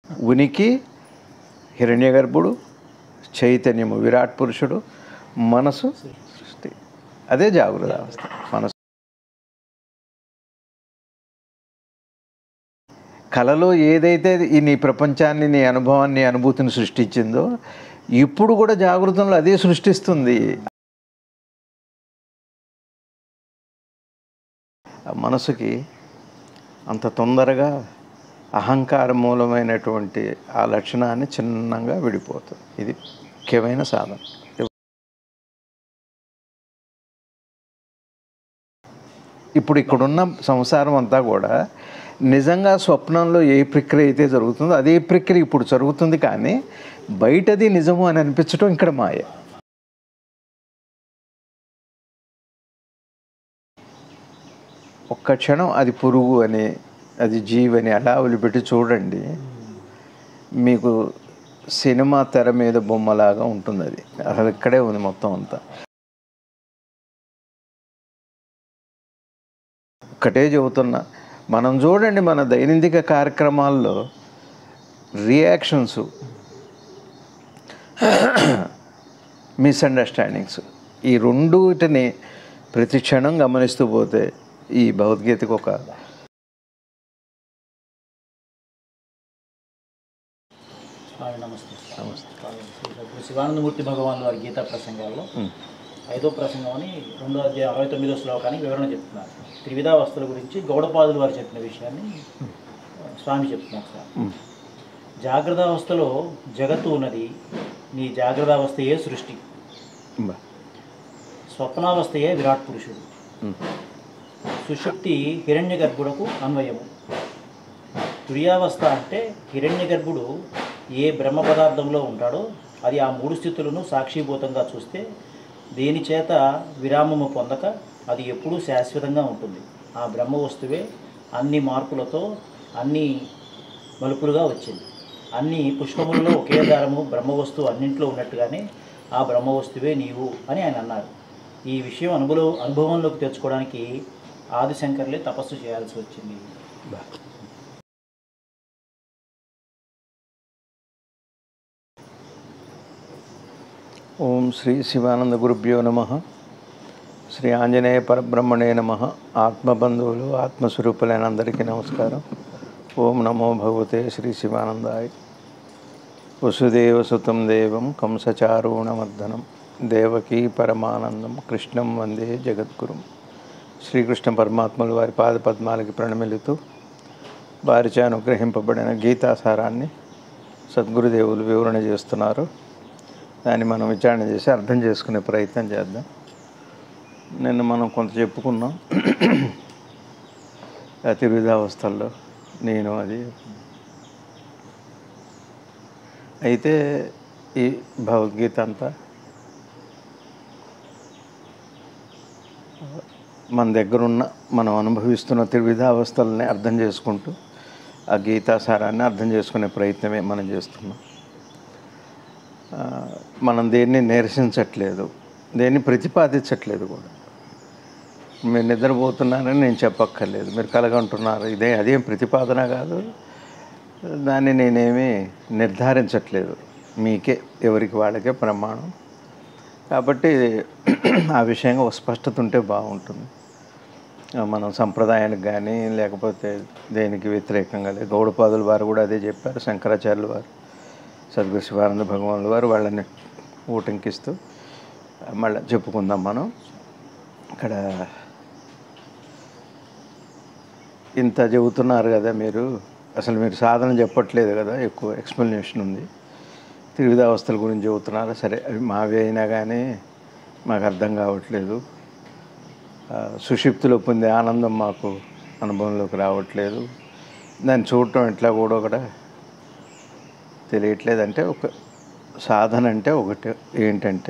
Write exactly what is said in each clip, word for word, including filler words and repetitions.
ఉనికి హిరణ్యగర్భుడు, చైతన్యము విరాట్ పురుషుడు, మనసు సృష్టి. అదే జాగృత అవస్థ. మనసు కళలో ఏదైతే ఈ నీ ప్రపంచాన్ని, నీ అనుభవాన్ని, అనుభూతిని సృష్టించిందో ఇప్పుడు కూడా జాగృతంలో అదే సృష్టిస్తుంది. మనసుకి అంత తొందరగా అహంకార మూలమైనటువంటి ఆ లక్షణాన్ని చిన్నగా విడిపోతుంది. ఇది ముఖ్యమైన సాధన. ఇప్పుడు ఇక్కడున్న సంసారం అంతా కూడా నిజంగా స్వప్నంలో ఏ ప్రక్రియ అయితే జరుగుతుందో అదే ప్రక్రియ ఇప్పుడు జరుగుతుంది. కానీ బయటది నిజము అని అనిపించడం ఇక్కడ మాయ. ఒక్క క్షణం అది పురుగు అని, అది జీవని అలా వదిలిపెట్టి చూడండి, మీకు సినిమా తెర మీద బొమ్మలాగా ఉంటుంది. అది అసలు ఇక్కడే ఉంది మొత్తం అంతా. ఒక్కటే చెబుతున్నా, మనం చూడండి మన దైనందిక కార్యక్రమాల్లో రియాక్షన్స్, మిస్అండర్స్టాండింగ్స్, ఈ రెండుటిని ప్రతి క్షణం గమనిస్తూ పోతే ఈ భగవద్గీతకు ఒక నమస్తే నమస్తే శివానందమూర్తి భగవాన్ వారి గీతా ప్రసంగాల్లో ఐదో ప్రసంగం అని రెండో అధ్యాయం అరవై తొమ్మిదో శ్లోకానికి వివరణ చెప్తున్నారు. త్రివిధావస్థల గురించి గౌడపాదులు వారు చెప్పిన విషయాన్ని స్వామి చెప్తున్నారు. సార్, జాగ్రత్తావస్థలో జగత్తు ఉన్నది, నీ జాగ్రత్తావస్థయే సృష్టి, స్వప్నావస్థయే విరాట్ పురుషుడు, సుషుప్తి హిరణ్య గర్భుడకు అన్వయము. తుర్యావస్థ అంటే హిరణ్య గర్భుడు ఏ బ్రహ్మ పదార్థంలో ఉంటాడో అది ఆ మూడు స్థితులను సాక్షిభూతంగా చూస్తే దేని చేత విరామము పొందక అది ఎప్పుడూ శాశ్వతంగా ఉంటుంది. ఆ బ్రహ్మ వస్తువే అన్ని మార్పులతో అన్ని మలుపులుగా వచ్చింది. అన్ని పుష్పములలో ఒకే దారము బ్రహ్మవస్తువు అన్నింట్లో ఉన్నట్టుగానే ఆ బ్రహ్మవస్తువే నీవు అని ఆయన అన్నారు. ఈ విషయం అనుభవం అనుభవంలోకి తెచ్చుకోవడానికి ఆదిశంకర్లే తపస్సు చేయాల్సి వచ్చింది. ఓం శ్రీ శివానంద గురుభ్యో నమః. శ్రీ ఆంజనేయ పరబ్రహ్మణే నమః. ఆత్మబంధువులు, ఆత్మస్వరూపులైన అందరికీ నమస్కారం. ఓం నమో భగవతే శ్రీ శివానందాయ. వసుదేవసుతం దేవం కంసచారూణమర్దనం దేవకీ పరమానందం కృష్ణం వందే జగద్గురుం. శ్రీకృష్ణ పరమాత్మలు వారి పాద పద్మాలకి ప్రణమిలుతూ వారిచే అనుగ్రహింపబడిన గీతాసారాన్ని సద్గురుదేవులు వివరణ చేస్తున్నారు. దాన్ని మనం విచారణ చేసి అర్థం చేసుకునే ప్రయత్నం చేద్దాం. నిన్న మనం కొంత చెప్పుకున్నాం త్రివిధావస్థల్లో నేను అది. అయితే ఈ భగవద్గీత అంతా మన దగ్గరున్న మనం అనుభవిస్తున్న త్రివిధావస్థలని అర్థం చేసుకుంటూ ఆ గీతాసారాన్ని అర్థం చేసుకునే ప్రయత్నమే మనం చేస్తున్నాం. మనం దేన్ని నిరసించట్లేదు, దేన్ని ప్రతిపాదించట్లేదు కూడా. మీరు నిద్రపోతున్నారని నేను చెప్పక్కర్లేదు, మీరు కలగంటున్నారు, ఇదే అదేం ప్రతిపాదన కాదు, దాన్ని నేనేమీ నిర్ధారించట్లేదు. మీకే ఎవరికి వాళ్ళకే ప్రమాణం కాబట్టి ఆ విషయంగా ఒక స్పష్టత ఉంటే బాగుంటుంది. మనం సంప్రదాయానికి కానీ లేకపోతే దేనికి వ్యతిరేకంగా లేదు. గౌడపాదుల వారు కూడా అదే చెప్పారు, శంకరాచార్యుల వారు, సద్గురు శివానంద భగవానుల వారు వాళ్ళని ఊటంకిస్తూ మళ్ళీ చెప్పుకుందాం. మనం ఇక్కడ ఇంత చెబుతున్నారు కదా, మీరు అసలు మీరు సాధన చెప్పట్లేదు కదా, ఎక్కువ ఎక్స్ప్లెనేషన్ ఉంది. త్రివిధావస్థల గురించి చెబుతున్నారు, సరే అవి మావి అయినా కానీ మాకు అర్థం కావట్లేదు. సుషుప్తిలో పొందే ఆనందం మాకు అనుభవంలోకి రావట్లేదు, దాన్ని చూడటం ఎట్లా కూడా కూడా తెలియట్లేదు. అంటే ఒక సాధన అంటే ఒకటి ఏంటంటే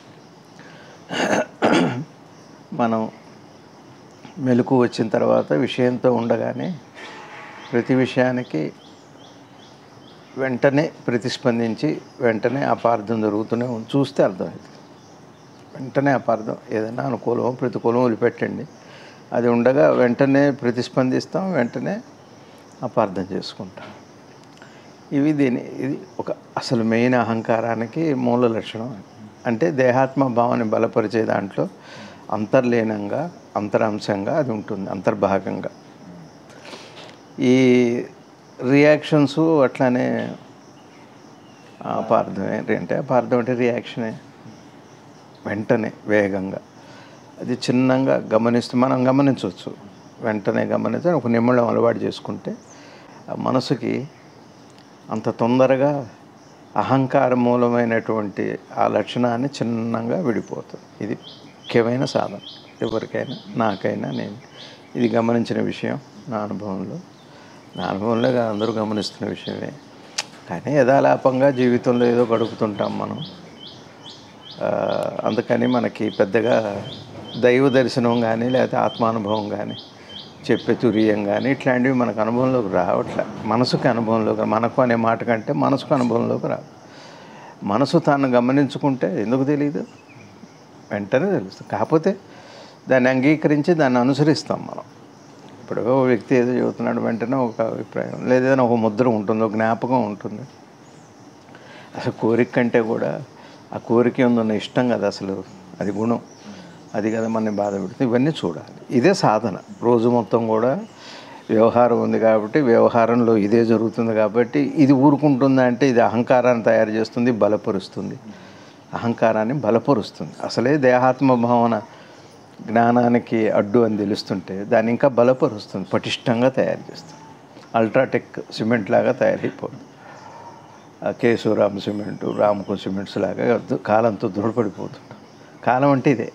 మనం మెలకు వచ్చిన తర్వాత విషయంతో ఉండగానే ప్రతి విషయానికి వెంటనే ప్రతిస్పందించి వెంటనే అపార్థం జరుగుతూనే చూస్తే అర్థమవుతుంది. వెంటనే అపార్థం, ఏదైనా అనుకూలమో ప్రతికూలమో వదిలిపెట్టండి, అది ఉండగా వెంటనే ప్రతిస్పందిస్తాం, వెంటనే అపార్థం చేసుకుంటాం. ఇవి దీని ఇది ఒక అసలు మెయిన్ అహంకారానికి మూల లక్షణం. అంటే దేహాత్మ భావాన్ని బలపరిచే దాంట్లో అంతర్లీనంగా అంతరాంశంగా అది ఉంటుంది, అంతర్భాగంగా. ఈ రియాక్షన్స్ అట్లానే అపార్థమే అంటే అపార్థం అంటే రియాక్షనే, వెంటనే వేగంగా అది చిన్నగా గమనిస్తూ మనం గమనించవచ్చు. వెంటనే గమనించి ఒక నిమ్మళం అలవాటు చేసుకుంటే మనసుకి అంత తొందరగా అహంకార మూలమైనటువంటి ఆ లక్షణాన్ని చిన్నగా విడిపోతుంది. ఇది ముఖ్యమైన సాధన ఎవరికైనా, నాకైనా. నేను ఇది గమనించిన విషయం నా అనుభవంలో. నా అనుభవంలో అందరూ గమనిస్తున్న విషయమే. కానీ యథాలాపంగా జీవితంలో ఏదో గడుపుతుంటాం మనం. అందుకని మనకి పెద్దగా దైవ దర్శనం కానీ లేకపోతే ఆత్మానుభవం కానీ చెప్పే తురియం కానీ ఇట్లాంటివి మనకు అనుభవంలోకి రావట్లే. మనసుకు అనుభవంలోకి, మనకు అనే మాట కంటే మనసుకు అనుభవంలోకి రావు. మనసు తాను గమనించుకుంటే ఎందుకు తెలియదు, వెంటనే తెలుస్తుంది. కాకపోతే దాన్ని అంగీకరించి దాన్ని అనుసరిస్తాం మనం. ఇప్పుడు ఒక వ్యక్తి ఏదో చెబుతున్నాడు, వెంటనే ఒక అభిప్రాయం లేదైనా ఒక ముద్ర ఉంటుంది, ఒక జ్ఞాపకం ఉంటుంది. అసలు కోరిక కంటే కూడా ఆ కోరిక ఉందన్న ఇష్టం కదా అసలు, అది గుణం, అది కదా మనని బాధ పెడుతుంది. ఇవన్నీ చూడాలి. ఇదే సాధన. రోజు మొత్తం కూడా వ్యవహారం ఉంది కాబట్టి, వ్యవహారంలో ఇదే జరుగుతుంది కాబట్టి ఇది ఊరుకుంటుందా అంటే ఇది అహంకారాన్ని తయారు చేస్తుంది, బలపరుస్తుంది. అహంకారాన్ని బలపరుస్తుంది. అసలే దేహాత్మ భావన జ్ఞానానికి అడ్డు అని తెలుస్తుంటే దాన్ని ఇంకా బలపరుస్తుంది, పటిష్టంగా తయారు చేస్తుంది. అల్ట్రాటెక్ సిమెంట్ లాగా తయారైపోతుంది. కేశవరామ్ సిమెంటు, రామ్కో సిమెంట్స్ లాగా కాలంతో దృఢపడిపోతుంది. కాలం అంటే ఇదే.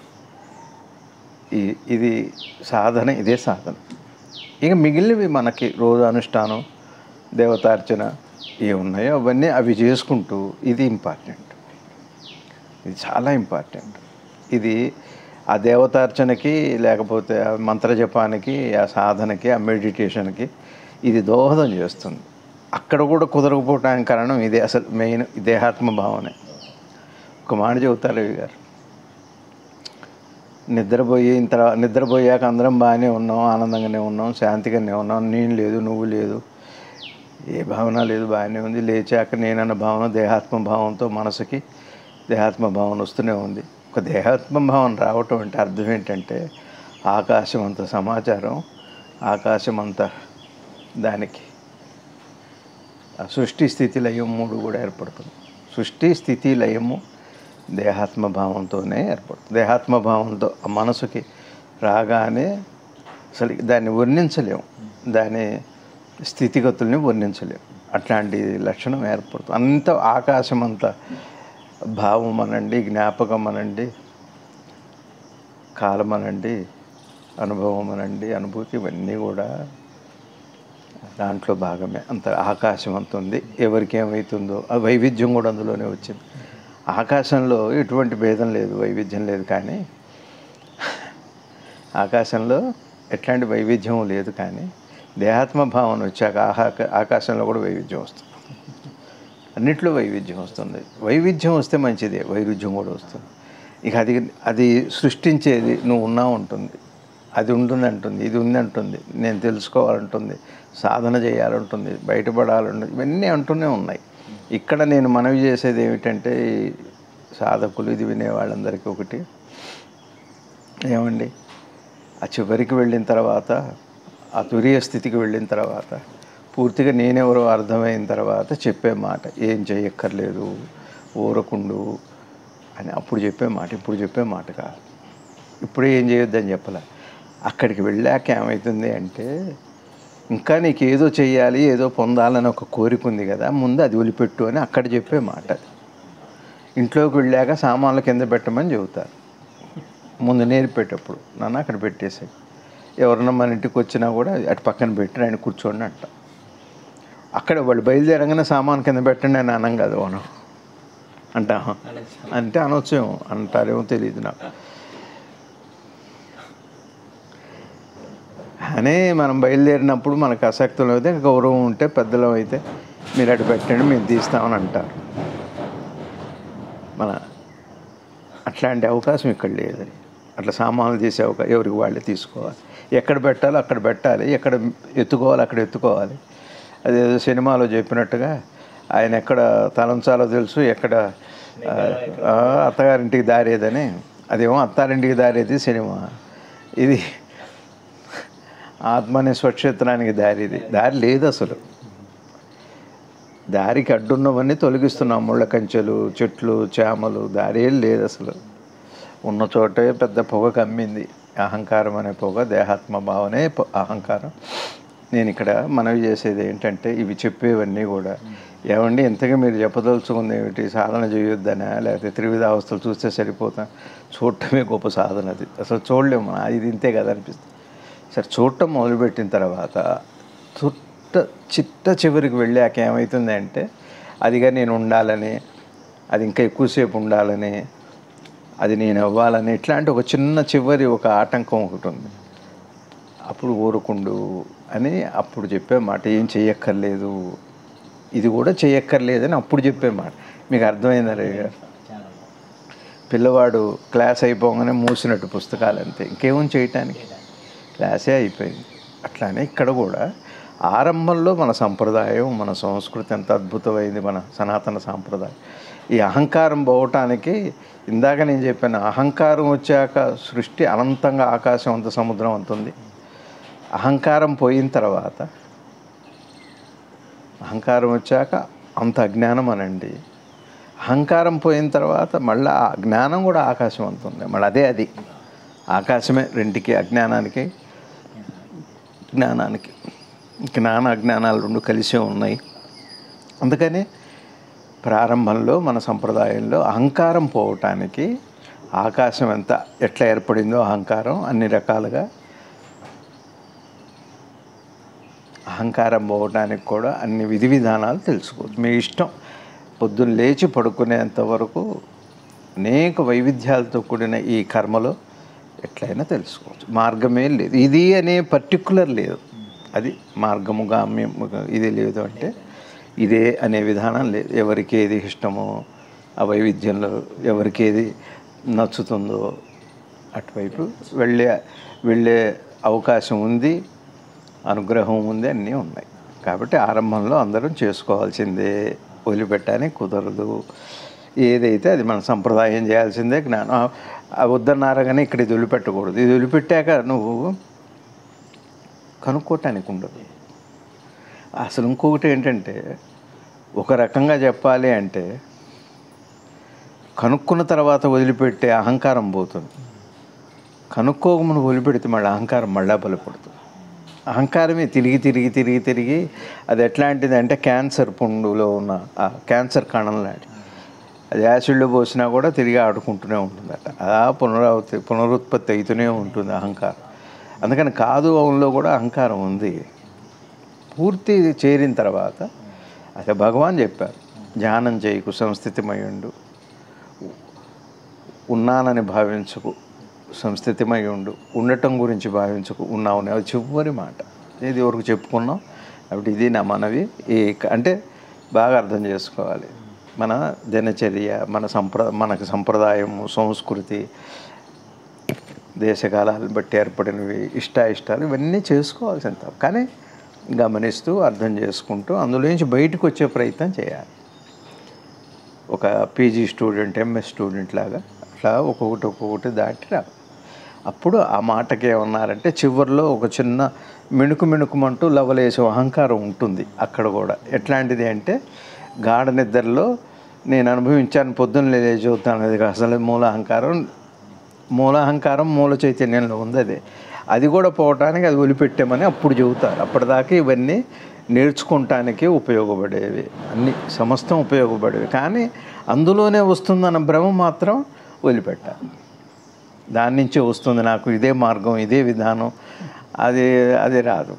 ఈ ఇది సాధన, ఇదే సాధన. ఇక మిగిలినవి మనకి రోజు అనుష్ఠానం, దేవతార్చన ఏ ఉన్నాయో అవన్నీ అవి చేసుకుంటూ, ఇది ఇంపార్టెంట్, ఇది చాలా ఇంపార్టెంట్. ఇది ఆ దేవతార్చనకి లేకపోతే ఆ మంత్రజపానికి, ఆ సాధనకి, ఆ మెడిటేషన్కి ఇది దోహదం చేస్తుంది. అక్కడ కూడా కుదరకపోవటానికి కారణం ఇదే. అసలు మెయిన్ దేహాత్మ భావనే. ఒక మాట చెబుతారు రవి గారు, నిద్రపోయిన తర్వాత నిద్రపోయాక అందరం బాగానే ఉన్నాం, ఆనందంగానే ఉన్నాం, శాంతిగానే ఉన్నాం, నేను లేదు నువ్వు లేదు, ఏ భావన లేదు, బాగానే ఉంది. లేచాక నేనన్న భావన దేహాత్మ భావంతో మనసుకి దేహాత్మ భావన వస్తూనే ఉంది. ఒక దేహాత్మ భావన రావటం అంటే అర్థం ఏంటంటే ఆకాశం అంత సమాచారం, ఆకాశం అంత దానికి సృష్టి స్థితి లయం మూడు కూడా ఏర్పడుతుంది. సృష్టి స్థితి లయము దేహాత్మ భావంతోనే ఏర్పడుతుంది. దేహాత్మ భావంతో ఆ మనసుకి రాగానే అసలు దాన్ని వర్ణించలేము, దాని స్థితిగతుల్ని వర్ణించలేము. అట్లాంటి లక్షణం ఏర్పడుతుంది. అంత ఆకాశం అంత భావం అనండి, జ్ఞాపకం అనండి, కాలం అనండి, అనుభవం అనండి, అనుభూతి, ఇవన్నీ కూడా దాంట్లో భాగమే. అంత ఆకాశం అంత ఉంది. ఎవరికి ఏమవుతుందో ఆ వైవిధ్యం కూడా అందులోనే వచ్చింది. ఆకాశంలో ఎటువంటి భేదం లేదు, వైవిధ్యం లేదు. కానీ ఆకాశంలో ఎట్లాంటి వైవిధ్యం లేదు. కానీ దేహాత్మ భావన వచ్చాక ఆహా ఆకాశంలో కూడా వైవిధ్యం వస్తుంది. అన్నిట్లో వైవిధ్యం వస్తుంది. వైవిధ్యం వస్తే మంచిదే, వైరుధ్యం కూడా వస్తుంది. ఇక అది అది సృష్టించేది నువ్వు ఉన్నావు ఉంటుంది, అది ఉంటుంది అంటుంది, ఇది ఉంది అంటుంది, నేను తెలుసుకోవాలంటుంది, సాధన చేయాలంటుంది, బయటపడాలంటుంది, ఇవన్నీ అంటూనే ఉన్నాయి. ఇక్కడ నేను మనవి చేసేది ఏమిటంటే సాధకులు, ఇది వినే వాళ్ళందరికీ ఒకటి, ఏమండి, ఆ చివరికి వెళ్ళిన తర్వాత, ఆ తురియ స్థితికి వెళ్ళిన తర్వాత, పూర్తిగా నేనెవరో అర్థమైన తర్వాత చెప్పే మాట ఏం చేయక్కర్లేదు, ఊరకుండు అని అప్పుడు చెప్పే మాట, ఇప్పుడు చెప్పే మాట కాదు. ఇప్పుడు ఏం చేయొద్దని చెప్పలే. అక్కడికి వెళ్ళాక ఏమవుతుంది అంటే ఇంకా నీకు ఏదో చెయ్యాలి, ఏదో పొందాలని ఒక కోరిక ఉంది కదా, ముందు అది వదిలిపెట్టు అని అక్కడ చెప్పే మాట. ఇంట్లోకి వెళ్ళాక సామాన్లు కింద పెట్టమని చెబుతారు. ముందు నేర్పేటప్పుడు నన్ను అక్కడ పెట్టేసాయి. ఎవరన్నా మన ఇంటికి వచ్చినా కూడా అటు పక్కన పెట్టి ఆయన కూర్చోండి అంట. అక్కడ వాళ్ళు బయలుదేరంగానే సామాన్ కింద పెట్టండి అని అనం కదా మనం అంటా అంటే అనొచ్చేమో, అంటారేమో తెలియదు నాకు. అనే మనం బయలుదేరినప్పుడు మనకు ఆసక్తులు అయితే, గౌరవం ఉంటే, పెద్దలం అయితే మీరు అటు పెట్టండి మేము తీస్తామని అంటారు. మన అట్లాంటి అవకాశం ఇక్కడ లేదు. అట్లా సామాన్లు తీసే అవకాశం ఎవరికి వాళ్ళే తీసుకోవాలి. ఎక్కడ పెట్టాలో అక్కడ పెట్టాలి, ఎక్కడ ఎత్తుకోవాలి అక్కడ ఎత్తుకోవాలి. అదేదో సినిమాలో చెప్పినట్టుగా ఆయన ఎక్కడ తలంచాలో తెలుసు, ఎక్కడ ఆ, అత్తగారింటికి దారేదని. అదేమో అత్తారింటికి దారేది సినిమా, ఇది ఆత్మని స్వక్షేత్రానికి దారిది. దారి లేదు అసలు. దారికి అడ్డున్నవన్నీ తొలగిస్తున్నాం, ముళ్ళ కంచెలు, చెట్లు, చేమలు, దారి ఏం లేదు అసలు. ఉన్న చోటే పెద్ద పొగ కమ్మింది, అహంకారం అనే పొగ, దేహాత్మ భావనే అహంకారం. నేను ఇక్కడ మనవి చేసేది ఏంటంటే, ఇవి చెప్పేవన్నీ కూడా ఏమండి ఇంతగా మీరు చెప్పదలుచుకుంది ఏమిటి, సాధన చేయొద్దనా, లేకపోతే త్రివిధ అవస్థలు చూస్తే సరిపోతా, చూడటమే గొప్ప సాధన. అది అసలు చూడలేము, ఇది ఇంతే కదా అనిపిస్తుంది. సరే చూడటం మొదలుపెట్టిన తర్వాత చుట్ట చిట్ట చివరికి వెళ్ళాక ఏమవుతుంది అంటే, అదిగా నేను ఉండాలని, అది ఇంకా ఎక్కువసేపు ఉండాలని, అది నేను అవ్వాలని, ఇట్లాంటి ఒక చిన్న చివరి ఒక ఆటంకం ఒకటి ఉంది. అప్పుడు ఊరుకుండు అని అప్పుడు చెప్పే మాట, ఏం చెయ్యక్కర్లేదు, ఇది కూడా చెయ్యక్కర్లేదని అప్పుడు చెప్పే మాట. మీకు అర్థమైందా రే గారు? పిల్లవాడు క్లాస్ అయిపోగానే మూసినట్టు పుస్తకాలు అంతే, ఇంకేమో చేయటానికి, క్లాసే అయిపోయింది. అట్లానే ఇక్కడ కూడా ఆరంభంలో మన సంప్రదాయం, మన సంస్కృతి ఎంత అద్భుతమైంది, మన సనాతన సాంప్రదాయం. ఈ అహంకారం పోవటానికి ఇందాక నేను చెప్పాను, అహంకారం వచ్చాక సృష్టి అనంతంగా ఆకాశం అంత సముద్రం అంతుంది. అహంకారం పోయిన తర్వాత, అహంకారం వచ్చాక అంత అజ్ఞానం అనండి. అహంకారం పోయిన తర్వాత మళ్ళీ ఆ జ్ఞానం కూడా ఆకాశం అంతుంది. మళ్ళీ అదే అది ఆకాశమే రెండుకి, అజ్ఞానానికి జ్ఞానానికి. జ్ఞాన అజ్ఞానాలు రెండు కలిసే ఉన్నాయి. అందుకని ప్రారంభంలో మన సంప్రదాయంలో అహంకారం పోవటానికి ఆకాశం ఎంత ఎట్లా ఏర్పడిందో అహంకారం అన్ని రకాలుగా, అహంకారం పోవటానికి కూడా అన్ని విధి విధానాలు తెలుసుకోవచ్చు. మీ ఇష్టం, పొద్దున్న లేచి పడుకునేంత వరకు అనేక వైవిధ్యాలతో కూడిన ఈ కర్మలో ఎట్లయినా తెలుసుకోవచ్చు. మార్గమే లేదు, ఇది అనే పర్టిక్యులర్ లేదు. అది మార్గము గామ్యముగా ఇది లేదు అంటే ఇదే అనే విధానం లేదు. ఎవరికి ఏది ఇష్టమో ఆ వైవిధ్యంలో ఎవరికి ఏది నచ్చుతుందో అటువైపు వెళ్ళే వెళ్ళే అవకాశం ఉంది, అనుగ్రహం ఉంది, అన్నీ ఉన్నాయి. కాబట్టి ఆరంభంలో అందరం చేసుకోవాల్సిందే, వదిలిపెట్టడానికి కుదరదు. ఏదైతే అది మన సంప్రదాయం చేయాల్సిందే. జ్ఞానం వద్దన్నారు కానీ ఇక్కడ ఇది వదిలిపెట్టకూడదు. ఇది వదిలిపెట్టాక నువ్వు కనుక్కోవటానికి ఉండదు. అసలు ఇంకొకటి ఏంటంటే, ఒక రకంగా చెప్పాలి అంటే కనుక్కున్న తర్వాత వదిలిపెట్టే అహంకారం పోతుంది. కనుక్కోకమును వదిలిపెడితే మళ్ళీ అహంకారం మళ్ళా బలపడుతుంది. అహంకారమే తిరిగి తిరిగి తిరిగి తిరిగి అది ఎట్లాంటిది అంటే క్యాన్సర్ పుండులో ఉన్న ఆ క్యాన్సర్ కణం లాంటి, అది యాసిడ్లో పోసినా కూడా తిరిగి ఆడుకుంటూనే ఉంటుందట. అలా పునరావృత్తి పునరుత్పత్తి అవుతూనే ఉంటుంది అహంకారం. అందుకని కాదు అవునులో కూడా అహంకారం ఉంది. పూర్తి చేరిన తర్వాత అదే భగవాన్ చెప్పారు, ధ్యానం చేయకు, సంస్థితిమయుండు, ఉన్నానని భావించకు, సంస్థితిమై ఉండు, ఉండటం గురించి భావించకు, ఉన్నావు. అది చివరి మాట. ఇది వరకు చెప్పుకున్నాం. కాబట్టి ఇది నా మనవి. ఈ అంటే బాగా అర్థం చేసుకోవాలి. మన దినచర్య, మన సంప్ర మనకు సంప్రదాయము, సంస్కృతి, దేశకాలాలను బట్టి ఏర్పడినవి, ఇష్టాయిష్టాలు ఇవన్నీ చేసుకోవాల్సింది. కానీ గమనిస్తూ అర్థం చేసుకుంటూ అందులో నుంచి బయటకు వచ్చే ప్రయత్నం చేయాలి. ఒక పీజీ స్టూడెంట్, ఎంఎస్ స్టూడెంట్ లాగా అట్లా ఒక్కొక్కటి ఒక్కొక్కటి దాటి రా. అప్పుడు ఆ మాటకి ఏమన్నారంటే చివరిలో ఒక చిన్న మిణుకు మిణుకుమంటూ లవలేసే అహంకారం ఉంటుంది అక్కడ కూడా. ఎట్లాంటిది అంటే గాఢ నిద్రలో నేను అనుభవించాను, పొద్దున్న లేచి చూస్తాను, అది అసలు మూల అహంకారం. మూల అహంకారం మూల చైతన్యంలో ఉంది. అదే అది కూడా పోవటానికి అది వదిలిపెట్టామని అప్పుడు చెబుతారు. అప్పటిదాకా ఇవన్నీ నేర్చుకోవటానికి ఉపయోగపడేవి, అన్ని సమస్తం ఉపయోగపడేవి. కానీ అందులోనే వస్తుందన్న భ్రమ మాత్రం వదిలిపెట్టాలి. దాని నుంచే వస్తుంది నాకు ఇదే మార్గం, ఇదే విధానం, అది అది రాదు.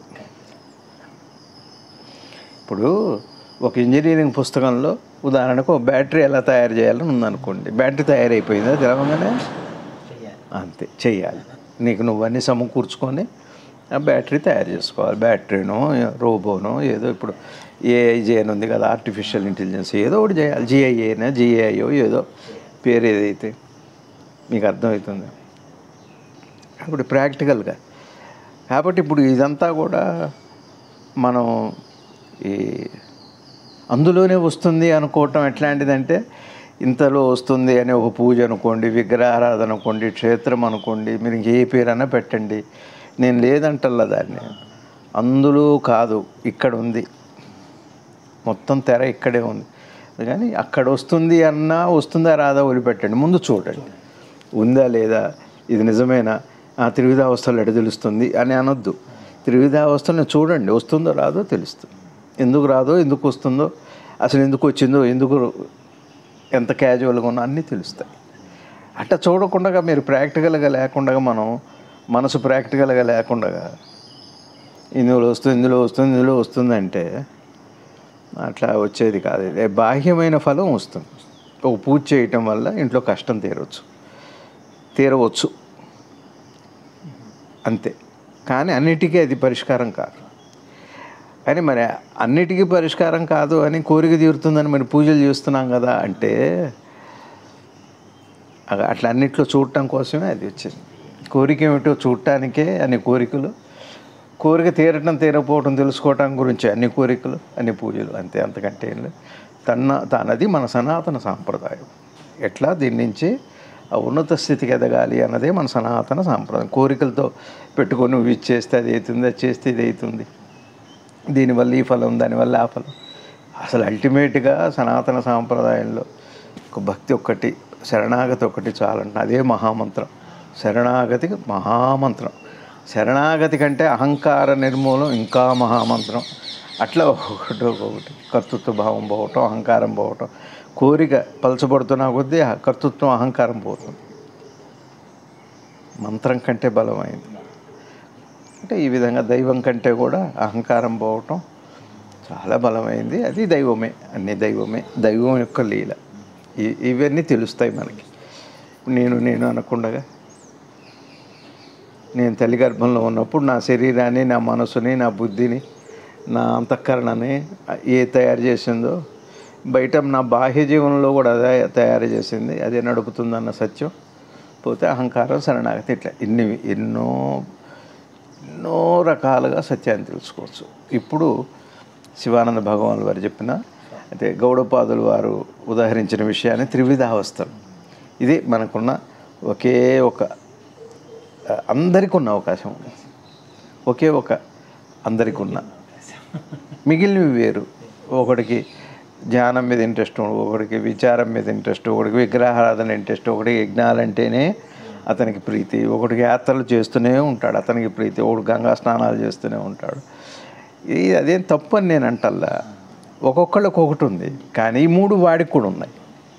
ఇప్పుడు ఒక ఇంజనీరింగ్ పుస్తకంలో ఉదాహరణకు ఒక బ్యాటరీ ఎలా తయారు చేయాలని ఉందనుకోండి. బ్యాటరీ తయారైపోయిందా తెలవగానే? అంతే, చెయ్యాలి. నీకు నువ్వన్నీ సమకూర్చుకొని ఆ బ్యాటరీ తయారు చేసుకోవాలి. బ్యాటరీనో రోబోనో ఏదో, ఇప్పుడు ఏఐజే అని ఉంది కదా, ఆర్టిఫిషియల్ ఇంటెలిజెన్స్, ఏదో ఒకటి చేయాలి. జిఐఏనా జిఐఓ ఏదో పేరు ఏదైతే మీకు అర్థమవుతుంది. ఇప్పుడు ప్రాక్టికల్గా కాబట్టి ఇప్పుడు ఇదంతా కూడా మనం ఈ అందులోనే వస్తుంది అనుకోవటం ఎట్లాంటిదంటే, ఇంతలో వస్తుంది అని ఒక పూజ అనుకోండి, విగ్రహారాధన అనుకోండి, క్షేత్రం అనుకోండి, మీరు ఇంకే పేరైనా పెట్టండి, నేను లేదంటల్లా దాన్ని. అందులో కాదు, ఇక్కడ ఉంది, మొత్తం తెర ఇక్కడే ఉంది. కానీ అక్కడ వస్తుంది అన్నా వస్తుందా రాదా వదిలిపెట్టండి, ముందు చూడండి ఉందా లేదా, ఇది నిజమేనా, ఆ త్రివిధావస్థలు ఎడ తెలుస్తుంది అని అనొద్దు. త్రివిధావస్థలను చూడండి, వస్తుందో రాదో తెలుస్తుంది, ఎందుకు రాదో ఎందుకు వస్తుందో, అసలు ఎందుకు వచ్చిందో, ఎందుకు ఎంత క్యాజువల్గా ఉన్నా అన్నీ తెలుస్తాయి. అట్లా చూడకుండా మీరు ప్రాక్టికల్గా లేకుండా, మనం మనసు ప్రాక్టికల్గా లేకుండా ఇందులో వస్తుంది ఇందులో వస్తుంది ఇందులో వస్తుందంటే అట్లా వచ్చేది కాదు. బాహ్యమైన ఫలం వస్తుంది. ఒక పూజ చేయటం వల్ల ఇంట్లో కష్టం తీరవచ్చు తీరవచ్చు అంతే. కానీ అన్నిటికీ అది పరిష్కారం కాదు. కానీ మరి అన్నిటికీ పరిష్కారం కాదు అని కోరిక తీరుతుందని మరి పూజలు చేస్తున్నాం కదా అంటే, అట్లా అన్నిట్లో చూడటం కోసమే అది వచ్చింది. కోరిక ఏమిటో చూడటానికే అన్ని కోరికలు, కోరిక తీరటం తీరకపోవటం తెలుసుకోవటం గురించి అన్ని కోరికలు అన్ని పూజలు అంతే, అంతకంటే ఏం లేదు. తన తనది మన సనాతన సాంప్రదాయం. ఎట్లా దీని నుంచి ఆ ఉన్నత స్థితికి ఎదగాలి అన్నదే మన సనాతన సాంప్రదాయం. కోరికలతో పెట్టుకొని నువ్వు ఇది చేస్తే అది అవుతుంది, అది చేస్తే ఇది అవుతుంది, దీనివల్ల ఈ ఫలం, దానివల్ల ఆ ఫలం. అసలు అల్టిమేట్గా సనాతన సాంప్రదాయంలో ఒక భక్తి ఒక్కటి, శరణాగతి ఒకటి చాలంట. అదే మహామంత్రం. శరణాగతికి మహామంత్రం. శరణాగతి కంటే అహంకార నిర్మూలన ఇంకా మహామంత్రం. అట్లా ఒకటి ఒకటి కర్తృత్వ భావం పోవటం, అహంకారం పోవటం, కోరిక పలచబడుతున్న కొద్దీ కర్తృత్వం అహంకారం పోతుంది. మంత్రం కంటే బలమైంది. అంటే ఈ విధంగా దైవం కంటే కూడా అహంకారం పోవటం చాలా బలమైంది. అది దైవమే, అన్ని దైవమే, దైవం యొక్క లీల. ఇవన్నీ తెలుస్తాయి మనకి. నేను నేను అనకుండగా, నేను తల్లి గర్భంలో ఉన్నప్పుడు నా శరీరాన్ని, నా మనసుని, నా బుద్ధిని, నా అంతఃకరణని ఏ తయారు చేసిందో, బయట నా బాహ్య జీవనంలో కూడా అదే తయారు చేసింది, అదే నడుపుతుందన్న సత్యం పోతే అహంకారం, శరణాగతి, ఇట్లా ఇన్ని ఎన్నో ఎన్నో రకాలుగా సత్యాన్ని తెలుసుకోవచ్చు. ఇప్పుడు శివానంద భగవానులు వారు చెప్పిన, అయితే గౌడపాదులు వారు ఉదాహరించిన విషయాన్ని త్రివిధావస్థలు, ఇది మనకున్న ఒకే ఒక అందరికీ ఉన్న అవకాశం, ఒకే ఒక అందరికీ ఉన్న, మిగిలినవి వేరు. ఒకడికి ధ్యానం మీద ఇంట్రెస్ట్, ఒకడికి విచారం మీద ఇంట్రెస్ట్, ఒకడికి విగ్రహారాధన ఇంట్రెస్ట్, ఒకడికి యజ్ఞాలంటేనే అతనికి ప్రీతి, ఒకడికి యాత్రలు చేస్తూనే ఉంటాడు అతనికి ప్రీతి, ఒకడు గంగా స్నానాలు చేస్తూనే ఉంటాడు. ఇది అదేం తప్పు అని నేను అంటల్లా. ఒక్కొక్కళ్ళకి ఒకటి ఉంది, కానీ ఈ మూడు వాడికి కూడా ఉన్నాయి.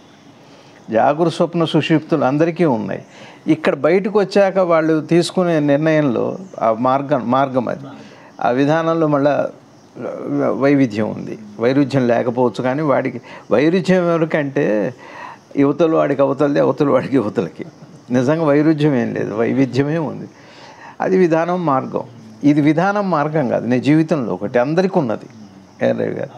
జాగృత స్వప్న సుషుప్తులు అందరికీ ఉన్నాయి. ఇక్కడ బయటకు వచ్చాక వాళ్ళు తీసుకునే నిర్ణయంలో ఆ మార్గం మార్గం అది, ఆ విధానంలో మళ్ళీ వైవిధ్యం ఉంది. వైరుధ్యం లేకపోవచ్చు, కానీ వాడికి వైరుధ్యం ఎవరికంటే యువతలు వాడికి అవతలది, అవతల వాడికి యువతలకి. నిజంగా వైరుధ్యం ఏం లేదు, వైవిధ్యమే ఉంది. అది విధానం, మార్గం. ఇది విధానం, మార్గం కాదు. నీ జీవితంలో ఒకటి అందరికీ ఉన్నది. ఏం రవి గారు,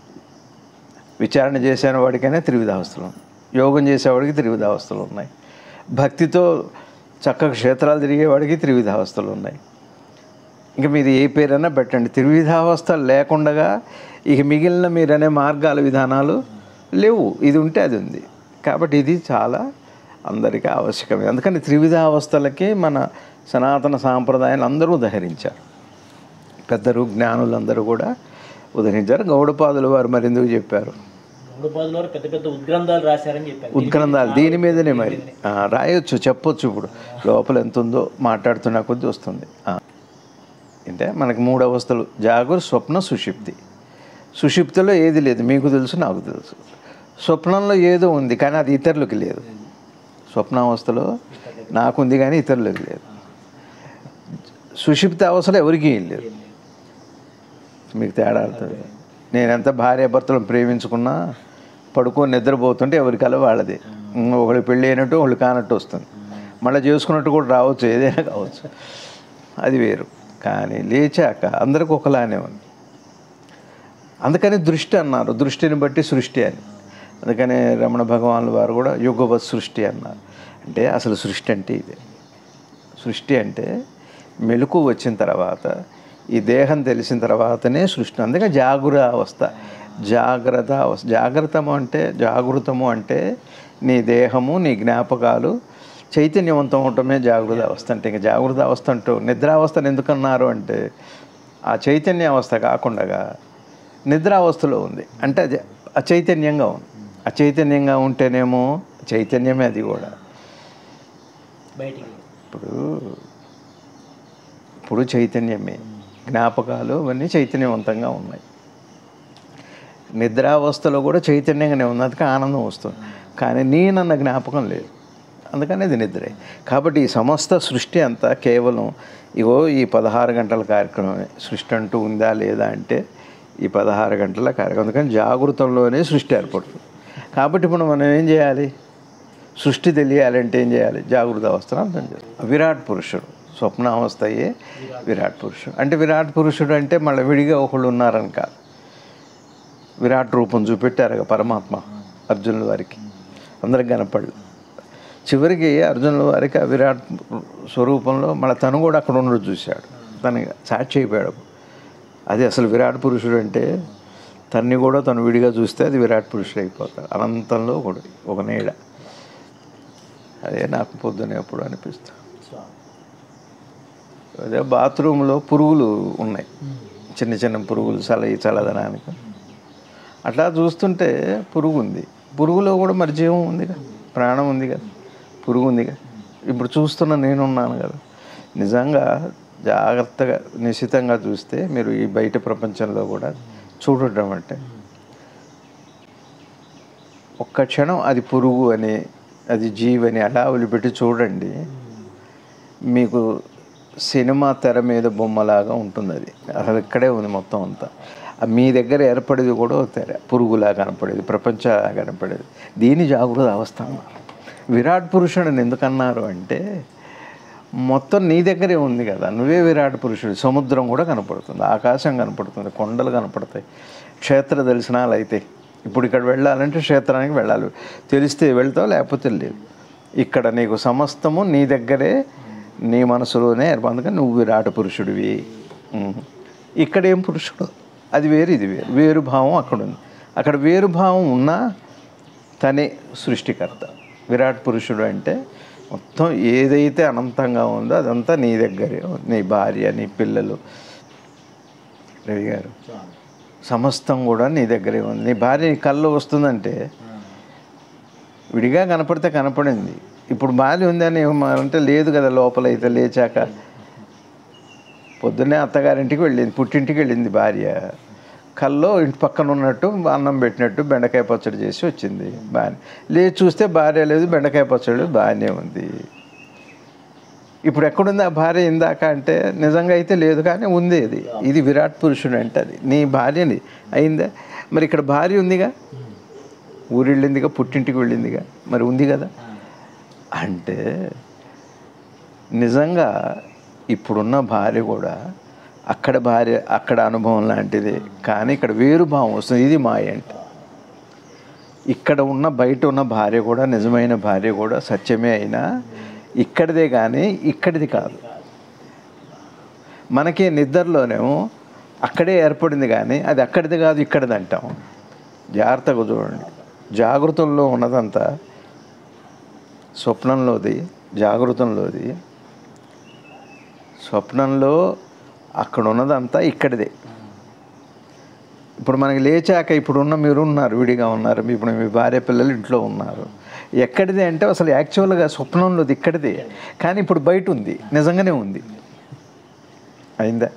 విచారణ చేసిన వాడికైనా త్రివిధావస్థలు, యోగం చేసేవాడికి త్రివిధావస్థలు ఉన్నాయి, భక్తితో చక్కగా క్షేత్రాలు తిరిగేవాడికి త్రివిధావస్థలు ఉన్నాయి. ఇంకా మీరు ఏ పేరైనా పెట్టండి, త్రివిధావస్థలు లేకుండా ఇక మిగిలిన మీరనే మార్గాల విధానాలు లేవు. ఇది ఉంటే అది ఉంది. కాబట్టి ఇది చాలా అందరికీ ఆవశ్యకమే. అందుకని త్రివిధావస్థలకి మన సనాతన సాంప్రదాయాలు అందరూ ఉదహరించారు. పెద్దలు, జ్ఞానులు అందరూ కూడా ఉదహరించారు. గౌడపాదుల వారు మరి ఎందుకు చెప్పారు? గౌడపాదుల వారు పెద్ద పెద్ద ఉద్గ్రంథాలు రాశారని చెప్పారు. ఉద్గ్రంథాలు దీని మీదనే మరి రాయొచ్చు, చెప్పొచ్చు. ఇప్పుడు లోపల ఎంత ఉందో మాట్లాడుతున్నా కొద్దీ వస్తుంది. అంటే మనకి మూడు అవస్థలు, జాగృత, స్వప్న, సుషుప్తి. సుషుప్తిలో ఏది లేదు, మీకు తెలుసు, నాకు తెలుసు. స్వప్నంలో ఏదో ఉంది, కానీ అది ఇతరులకి లేదు. స్వప్నావస్థలో నాకుంది కానీ ఇతరులకి లేదు. సుషుప్తి అవస్థలో ఎవరికీ ఏం లేదు. మీకు తేడా అవుతుంది. నేను ఎంత భార్యాభర్తలను ప్రేమించుకున్నా పడుకొని నిద్రపోతుంటే ఎవరికలా వాళ్ళది. ఒకళ్ళు పెళ్ళి అయినట్టు ఒకళ్ళు కానట్టు వస్తుంది. మళ్ళీ చేసుకున్నట్టు కూడా రావచ్చు, ఏదైనా కావచ్చు, అది వేరు. కానీ లేచాక అందరికి ఒకలానే ఉంది. అందుకని దృష్టి అన్నారు, దృష్టిని బట్టి సృష్టి అని. అందుకని రమణ భగవానుల వారు కూడా యుగవత్ సృష్టి అన్నారు. అంటే అసలు సృష్టి అంటే ఇదే. సృష్టి అంటే మెలకు వచ్చిన తర్వాత ఈ దేహం తెలిసిన తర్వాతనే సృష్టి. అందుకే జాగృత అవస్థ, జాగ్రత్త అవస్థ. జాగ్రత్తము అంటే జాగృతము అంటే నీ దేహము నీ జ్ఞాపకాలు చైతన్యవంతం ఉండటమే జాగృత అవస్థ అంటే. ఇంకా జాగృత అవస్థ అంటూ నిద్రావస్థను ఎందుకన్నారు అంటే ఆ చైతన్య అవస్థ కాకుండా నిద్రావస్థలో ఉంది అంటే అది అచైతన్యంగా ఉంది. అచైతన్యంగా ఉంటేనేమో చైతన్యమే అది కూడా. బయటికి ఇప్పుడు ఇప్పుడు చైతన్యమే, జ్ఞాపకాలు అవన్నీ చైతన్యవంతంగా ఉన్నాయి. నిద్రావస్థలో కూడా చైతన్యంగానే ఉంది, అందుకే ఆనందం వస్తుంది. కానీ నేనన్న జ్ఞాపకం లేదు, అందుకని అది నిద్రే. కాబట్టి ఈ సమస్త సృష్టి అంతా కేవలం ఇగో ఈ పదహారు గంటల కార్యక్రమమే. సృష్టి అంటూ ఉందా లేదా అంటే ఈ పదహారు గంటల కార్యక్రమం. అందుకని జాగృతంలోనే సృష్టి ఏర్పడుతుంది. కాబట్టి ఇప్పుడు మనం ఏం చేయాలి? సృష్టి తెలియాలంటే ఏం చేయాలి? జాగృత అవస్థను అర్థం చేయాలి. విరాట్ పురుషుడు స్వప్నావస్థ అయ్యే విరాట్ పురుషుడు. అంటే విరాట్ పురుషుడు అంటే మళ్ళీ విడిగా ఒకళ్ళు ఉన్నారని కాదు. విరాట్ రూపం చూపెట్టారు పరమాత్మ అర్జునుల వారికి, అందరికి కనపడదు. చివరికి అర్జునుల వారికి ఆ విరాట్ స్వరూపంలో మళ్ళీ తను కూడా అక్కడ ఉండడు చూశాడు, తను సాక్షి అయిపోయాడు. అది అసలు విరాట్ పురుషుడు అంటే తన్ని కూడా తను విడిగా చూస్తే అది విరాట్ పురుషుడు అయిపోతాడు. అనంతంలో ఒకటి ఒక నీడ. అదే నాకు పొద్దున ఎప్పుడు అనిపిస్తుంది. అదే బాత్రూంలో పురుగులు ఉన్నాయి, చిన్న చిన్న పురుగులు చల చల్లదనానికి. అట్లా చూస్తుంటే పురుగు ఉంది, పురుగులో కూడా మరి జీవం ఉంది కదా, ప్రాణం ఉంది కదా, పురుగు ఉంది కదా. ఇప్పుడు చూస్తున్న నేనున్నాను కదా. నిజంగా జాగ్రత్తగా నిశ్చితంగా చూస్తే మీరు ఈ బయట ప్రపంచంలో కూడా చూడటం అంటే ఒక్క క్షణం అది పురుగు అని అది జీవని అలా వదిలిపెట్టి చూడండి, మీకు సినిమా తెర మీద బొమ్మలాగా ఉంటుంది. అది అసలు ఇక్కడే ఉంది మొత్తం అంతా. మీ దగ్గర ఏర్పడేది కూడా తెర పురుగులా కనపడేది, ప్రపంచంలా కనపడేది. దీని జాగృత అవస్థ. విరాట్ పురుషుడిని ఎందుకన్నారు అంటే మొత్తం నీ దగ్గరే ఉంది కదా, నువ్వే విరాట్ పురుషుడు. సముద్రం కూడా కనపడుతుంది, ఆకాశం కనపడుతుంది, కొండలు కనపడతాయి, క్షేత్ర దర్శనాలు అయితే. ఇప్పుడు ఇక్కడ వెళ్ళాలంటే క్షేత్రానికి వెళ్ళాలి, తెలిస్తే వెళ్తావు, లేకపోతే లేదు. ఇక్కడ నీకు సమస్తము నీ దగ్గరే, నీ మనసులోనే. అందుకని నువ్వు విరాట్ పురుషుడివి. ఇక్కడేం పురుషుడు, అది వేరు ఇది వేరు. వేరు భావం అక్కడ ఉంది. అక్కడ వేరు భావం ఉన్నా తనే సృష్టికర్త. విరాట్ పురుషుడు అంటే మొత్తం ఏదైతే అనంతంగా ఉందో అదంతా నీ దగ్గరే. నీ భార్య, నీ పిల్లలు, రవి గారు, సమస్తం కూడా నీ దగ్గరే ఉంది. నీ భార్య నీ కళ్ళు వస్తుందంటే విడిగా కనపడితే కనపడింది. ఇప్పుడు భార్య ఉందని అంటే లేదు కదా. లోపలైతే లేచాక పొద్దున్నే అత్తగారింటికి వెళ్ళింది, పుట్టింటికి వెళ్ళింది భార్య. కల్లో ఇంటి పక్కన ఉన్నట్టు అన్నం పెట్టినట్టు బెండకాయ పచ్చడి చేసి వచ్చింది. బాగానే లేదు, చూస్తే భార్య లేదు, బెండకాయ పచ్చడి బాగానే ఉంది. ఇప్పుడు ఎక్కడుంది ఆ భార్య ఇందాక అంటే నిజంగా అయితే లేదు, కానీ ఉంది. అది ఇది విరాట్ పురుషుడు అంటే అది నీ భార్యని అయిందా. మరి ఇక్కడ భార్య ఉందిగా, ఊరు వెళ్ళిందిగా, పుట్టింటికి వెళ్ళిందిగా, మరి ఉంది కదా. అంటే నిజంగా ఇప్పుడున్న భార్య కూడా అక్కడ భార్య అక్కడ అనుభవం లాంటిది, కానీ ఇక్కడ వేరు భావం వస్తుంది. ఇది మాయ అంటే. ఇక్కడ ఉన్న బయట ఉన్న భార్య కూడా నిజమైన భార్య కూడా సత్యమే అయినా ఇక్కడిదే కానీ ఇక్కడిది కాదు. మనకి నిద్రలోనేమో అక్కడే ఏర్పడింది కానీ అది అక్కడిది కాదు, ఇక్కడిది అంటాం. జాగ్రత్తగా చూడండి. జాగృతంలో ఉన్నదంతా స్వప్నంలోది, జాగృతంలోది. స్వప్నంలో అక్కడ ఉన్నదంతా ఇక్కడిదే. ఇప్పుడు మనకి లేచాక ఇప్పుడున్న మీరు ఉన్నారు, విడిగా ఉన్నారు, ఇప్పుడు మీ భార్య పిల్లలు ఇంట్లో ఉన్నారు. ఎక్కడిదే అంటే అసలు యాక్చువల్గా స్వప్నంలోది ఇక్కడిదే, కానీ ఇప్పుడు బయట ఉంది, నిజంగానే ఉంది. అయిందా?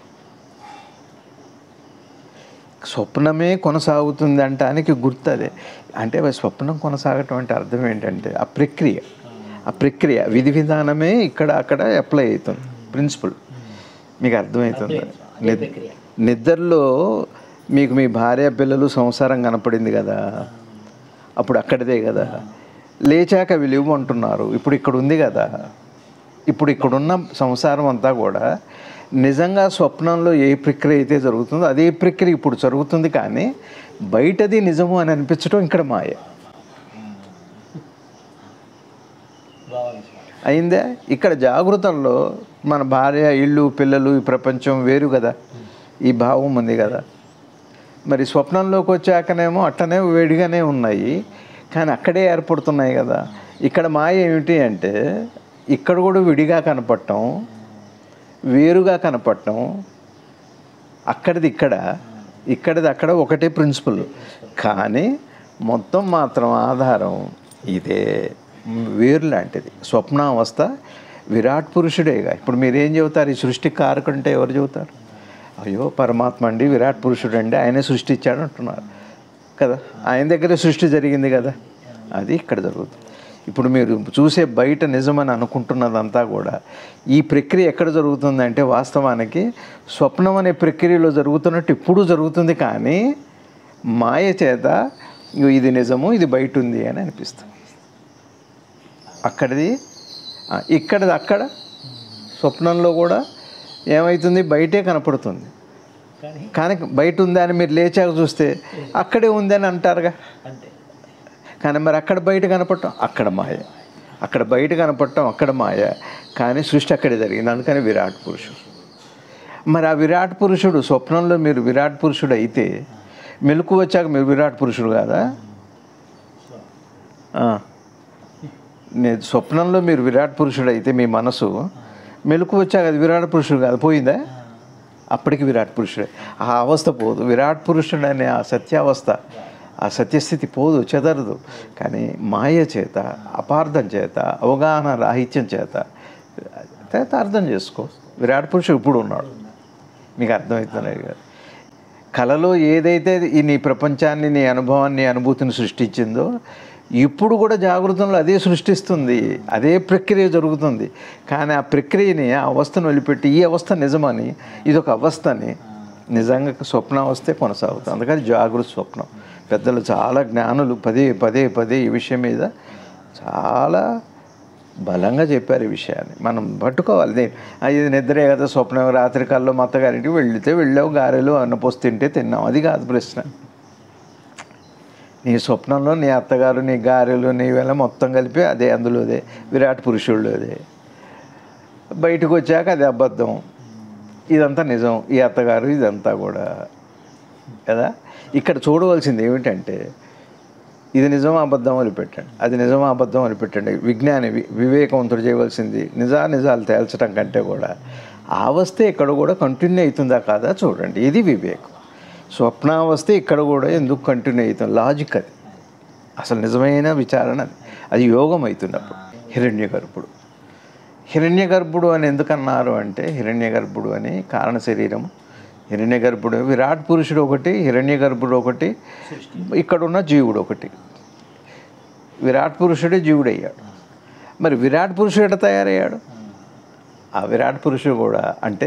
స్వప్నమే కొనసాగుతుంది అంటానికి గుర్తు అదే. అంటే స్వప్నం కొనసాగటం అంటే అర్థం ఏంటంటే ఆ ప్రక్రియ, ఆ ప్రక్రియ విధి విధానమే ఇక్కడ అక్కడ అప్లై అవుతుంది. ప్రిన్సిపల్ మీకు అర్థమవుతుంది. నిద్రలో మీకు మీ భార్య పిల్లలు సంసారం కనపడింది కదా, అప్పుడు అక్కడిదే కదా. లేచాక విలువ అంటున్నారు, ఇప్పుడు ఇక్కడ ఉంది కదా. ఇప్పుడు ఇక్కడున్న సంసారం అంతా కూడా నిజంగా స్వప్నంలో ఏ ప్రక్రియ అయితే జరుగుతుందో అదే ప్రక్రియ ఇప్పుడు జరుగుతుంది, కానీ బయటది నిజము అని అనిపించడం ఇక్కడ మాయ. అయిందే. ఇక్కడ జాగృతంలో మన భార్య, ఇల్లు, పిల్లలు, ఈ ప్రపంచం వేరు కదా, ఈ భావం ఉంది కదా. మరి స్వప్నంలోకి వచ్చాకనేమో అట్టనే వేడిగానే ఉన్నాయి, కానీ అక్కడే ఏర్పడుతున్నాయి కదా. ఇక్కడ మాయ ఏమిటి అంటే ఇక్కడ కూడా విడిగా కనపడటం, వేరుగా కనపడటం, అక్కడిది ఇక్కడ, ఇక్కడిది అక్కడ ఒకటే ప్రిన్సిపల్, కానీ మొత్తం మాత్రం ఆధారం ఇదే, వేరు లాంటిది. స్వప్నావస్థ విరాట్ పురుషుడేగా. ఇప్పుడు మీరేం చెబుతారు? ఈ సృష్టి కారకుంటే ఎవరు చెబుతారు? అయ్యో పరమాత్మ అండి, విరాట్ పురుషుడు అండి, ఆయనే సృష్టించాడు అంటున్నారు కదా. ఆయన దగ్గరే సృష్టి జరిగింది కదా. అది ఇక్కడ జరుగుతుంది. ఇప్పుడు మీరు చూసే బయట నిజమని అనుకుంటున్నదంతా కూడా ఈ ప్రక్రియ ఎక్కడ జరుగుతుందంటే వాస్తవానికి స్వప్నం అనే ప్రక్రియలో జరుగుతున్నట్టు ఇప్పుడు జరుగుతుంది, కానీ మాయ చేత ఇది నిజము, ఇది బయట ఉంది అని అనిపిస్తుంది. అక్కడిది ఇక్కడిది అక్కడ, స్వప్నంలో కూడా ఏమవుతుంది, బయటే కనపడుతుంది, కానీ బయట ఉందని మీరు లేచాక చూస్తే అక్కడే ఉందని అంటారుగా. కానీ మరి అక్కడ బయట కనపడటం అక్కడ మాయ, అక్కడ బయట కనపడటం అక్కడ మాయ, కానీ సృష్టి అక్కడే జరిగింది. అందుకని విరాట్ పురుషుడు. మరి ఆ విరాట్ పురుషుడు స్వప్నంలో మీరు విరాట్ పురుషుడు అయితే మెలకు వచ్చాక మీరు విరాట్ పురుషుడు కాదా? నేను స్వప్నంలో మీరు విరాట్ పురుషుడు అయితే మీ మనసు, మెలకు వచ్చాక అది విరాట్ పురుషుడు కాదు, పోయిందా? అప్పటికి విరాట్ పురుషుడే. ఆ అవస్థ పోదు. విరాట్ పురుషుడు అనే ఆ సత్యావస్థ, ఆ సత్యస్థితి పోదు, చెదరదు. కానీ మాయ చేత, అపార్థం చేత, అవగాహన రాహిత్యం చేత చేత అర్థం చేసుకో. విరాట్ పురుషుడు ఇప్పుడు ఉన్నాడు, మీకు అర్థమవుతున్నాయి కదా. కళలో ఏదైతే ఈ నీ ప్రపంచాన్ని, నీ అనుభవాన్ని, అనుభూతిని సృష్టించిందో ఇప్పుడు కూడా జాగృతంలో అదే సృష్టిస్తుంది, అదే ప్రక్రియ జరుగుతుంది. కానీ ఆ ప్రక్రియని, ఆ అవస్థను వదిలిపెట్టి ఈ అవస్థ నిజమని, ఇదొక అవస్థని నిజంగా స్వప్నావస్థే కొనసాగుతుంది. అందుకని జాగృత స్వప్నం. పెద్దలు చాలా జ్ఞానులు పదే పదే పదే ఈ విషయం మీద చాలా బలంగా చెప్పారు. ఈ విషయాన్ని మనం పట్టుకోవాలి. నేను ఇది నిద్రే కదా, స్వప్నం, రాత్రి కల్లో మా అత్తగారింటికి వెళితే వెళ్ళావు, గారెలు అన్నపోసి తింటే తిన్నాం, అది కాదు ప్రశ్న. నీ స్వప్నంలో నీ అత్తగారు, నీ గారెలు, నీ వేళ మొత్తం కలిపి అదే, అందులోదే విరాట్ పురుషుల్లోదే. బయటకు వచ్చాక అది అబద్ధం, ఇదంతా నిజం, ఈ అత్తగారు ఇదంతా కూడా కదా. ఇక్కడ చూడవలసింది ఏమిటంటే ఇది నిజం అబద్ధం వదిలిపెట్టండి, అది నిజం అబద్ధం వదిలిపెట్టండి. విజ్ఞాని వివేకవంతుడు చేయవలసింది నిజా నిజాలు తేల్చడం కంటే కూడా ఆ అవస్థే ఇక్కడ కూడా కంటిన్యూ అవుతుందా కాదా చూడండి. ఇది వివేకం. స్వప్నావస్థే ఇక్కడ కూడా ఎందుకు కంటిన్యూ అవుతుంది, లాజిక్ అది. అసలు నిజమైన విచారణ అది. అది యోగం అవుతున్నప్పుడు. హిరణ్య గర్భుడు హిరణ్య గర్భుడు అని ఎందుకన్నారు అంటే, హిరణ్య గర్భుడు అని కారణ శరీరం, హిరణ్య గర్భుడు, విరాట్ పురుషుడు ఒకటి, హిరణ్య గర్భుడు ఒకటి, ఇక్కడున్న జీవుడు ఒకటి. విరాట్ పురుషుడే జీవుడయ్యాడు. మరి విరాట్ పురుషుడు ఎట్లా తయారయ్యాడు? ఆ విరాట్ పురుషుడు కూడా అంటే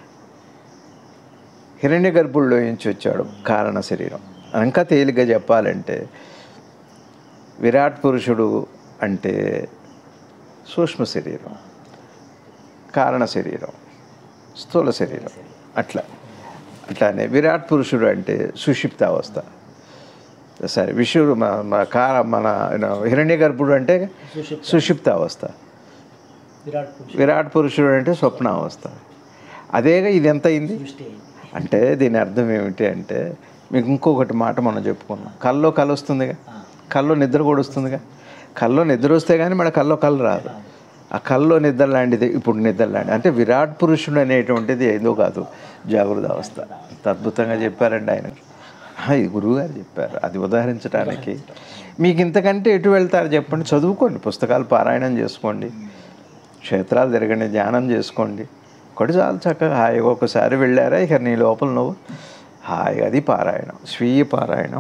హిరణ్య గర్భుల్లో నుంచి వచ్చాడు కారణ శరీరం. ఇంకా తేలిగ్గా చెప్పాలంటే విరాట్ పురుషుడు అంటే సూక్ష్మ శరీరం, కారణ శరీరం, స్థూల శరీరం. అట్లా అట్లానే విరాట్ పురుషుడు అంటే సుషిప్త అవస్థ. సరే, విషుడు మన కార మన హిరణ్య గర్భుడు అంటే సుషిప్త అవస్థ. విరాట్ పురుషుడు అంటే స్వప్న అవస్థ. అదేగా ఇది ఎంత అయింది అంటే దీని అర్థం ఏమిటి అంటే, మీకు ఇంకొకటి మాట మనం చెప్పుకున్నాం, కల్లో కళ వస్తుందిగా, కల్లో నిద్ర కూడా వస్తుందిగా. కల్లో నిద్ర వస్తే కానీ మన కల్లో కళ్ళు రాదు. ఆ కల్లో నిద్ర లాంటిది ఇప్పుడు నిద్ర లాంటిది. అంటే విరాట్ పురుషుడు అనేటువంటిది ఏదో కాదు, జాగృత అవస్థ. అద్భుతంగా చెప్పారండి ఆయన. ఇది గురువుగారు చెప్పారు. అది ఉదాహరించడానికి మీకు ఇంతకంటే ఎటు వెళ్తారు చెప్పండి? చదువుకోండి, పుస్తకాలు పారాయణం చేసుకోండి, క్షేత్రాలు తిరగండి, ధ్యానం చేసుకోండి. ఒకటి చాలు, చక్కగా హాయిగా ఒకసారి వెళ్ళారా ఇక నీ లోపల నువ్వు హాయిగా. అది పారాయణం, స్వీయ పారాయణం.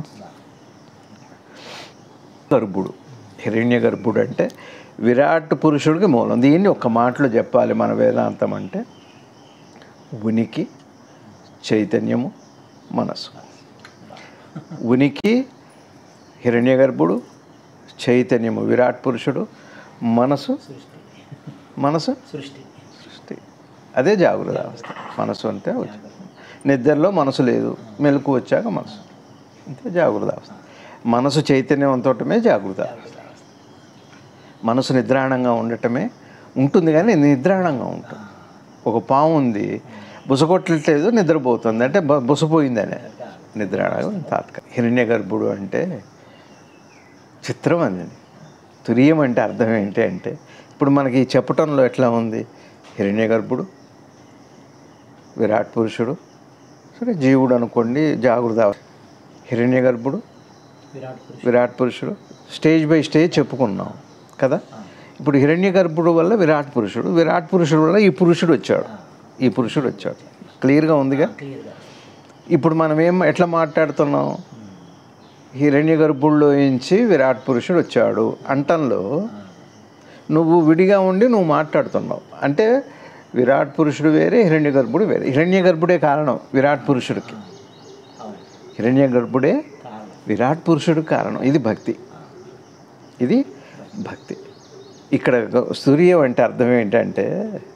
గర్భుడు, హిరణ్య గర్భుడు అంటే విరాట్ పురుషుడికి మూలం. దీన్ని ఒక్క మాటలో చెప్పాలి మన వేదాంతం అంటే ఉనికి, చైతన్యము, మనసు. ఉనికి హిరణ్య గర్భుడు, చైతన్యము విరాట్ పురుషుడు, మనసు మనసు సృష్టి సృష్టి అదే జాగృత అవస్థ. మనసు అంటే నిద్రలో మనసు లేదు, మెలకు వచ్చాక మనసు, అంతే జాగృత అవస్థ. మనసు చైతన్యవంతమే జాగృత అవస్థ. మనసు నిద్రాణంగా ఉండటమే ఉంటుంది కానీ నిద్రాణంగా ఉంటుంది. ఒక పాము ఉంది, బుసకొట్టలేదు, నిద్రపోతుంది అంటే బ బుసపోయిందనే నిద్రాణం తాత్కాలిక. హిరణ్య గర్భుడు అంటే చిత్రం అది. తురియం అంటే అర్థం ఏంటి అంటే ఇప్పుడు మనకి చెప్పటంలో ఎట్లా ఉంది, హిరణ్య గర్భుడు, విరాట్ పురుషుడు, సరే జీవుడు అనుకోండి, జాగృత, హిరణ్య గర్భుడు, విరాట్ పురుషుడు, స్టేజ్ బై స్టేజ్ చెప్పుకున్నాం కదా. ఇప్పుడు హిరణ్య గర్భుడు వల్ల విరాట్ పురుషుడు, విరాట్ పురుషుడు వల్ల ఈ పురుషుడు వచ్చాడు, ఈ పురుషుడు వచ్చాడు. క్లియర్గా ఉందిగా. ఇప్పుడు మనం ఏం ఎట్లా మాట్లాడుతున్నాం, హిరణ్య గర్భుల్లో నుంచి విరాట్ పురుషుడు వచ్చాడు అంటంలో నువ్వు విడిగా ఉండి నువ్వు మాట్లాడుతున్నావు. అంటే విరాట్ పురుషుడు వేరే, హిరణ్య గర్భుడు వేరే. హిరణ్య గర్భుడే కారణం విరాట్ పురుషుడికి, హిరణ్య గర్భుడే విరాట్ పురుషుడు కారణం. ఇది భక్తి, ఇది భక్తి. ఇక్కడ సూర్యం అంటే అర్థం ఏంటంటే